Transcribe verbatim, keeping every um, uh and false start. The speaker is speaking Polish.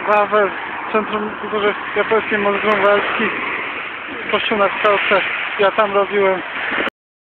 Wawel, Centrum Kultury Japońskiej Muzeum Walki, kościół na skałce. Ja tam robiłem